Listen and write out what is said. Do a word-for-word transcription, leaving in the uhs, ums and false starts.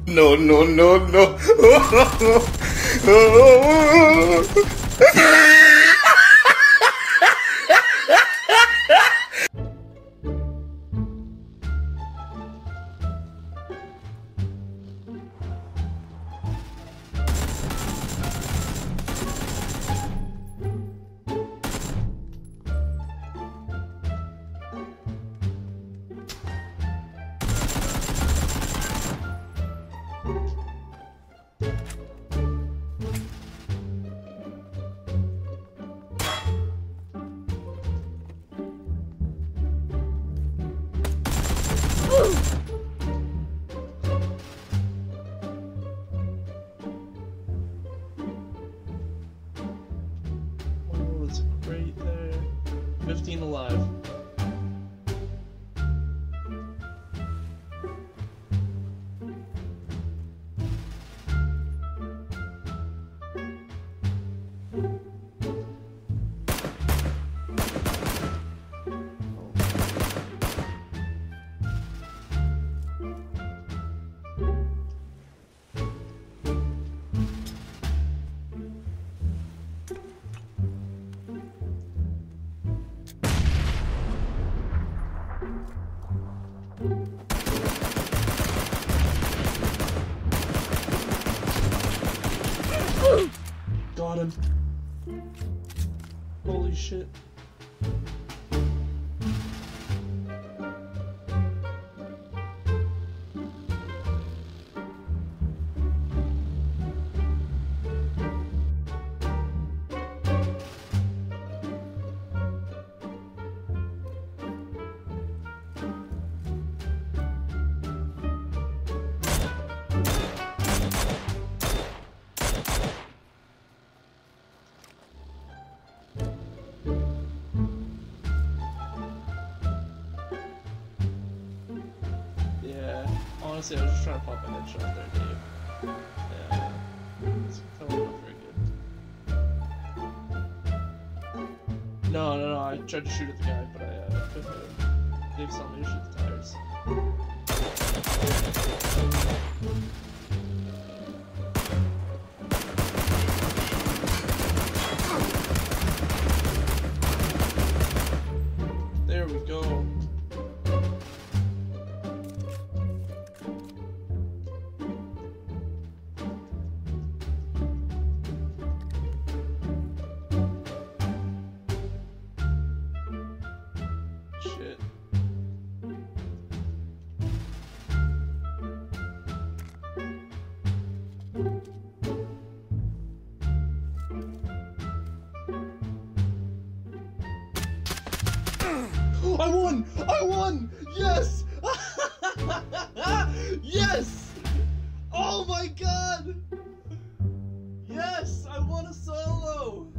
No, no, no, no. Right there. fifteen alive. Got him. Holy shit. Honestly, I was just trying to pop a headshot there, Dave. Yeah, it's coming out very good. No, no, no, I tried to shoot at the guy, but I uh, couldn't hit him. Dave saw me to shoot the tires. There we go. Shit. I won! I won! Yes! Yes! Oh my god! Yes! I won a solo!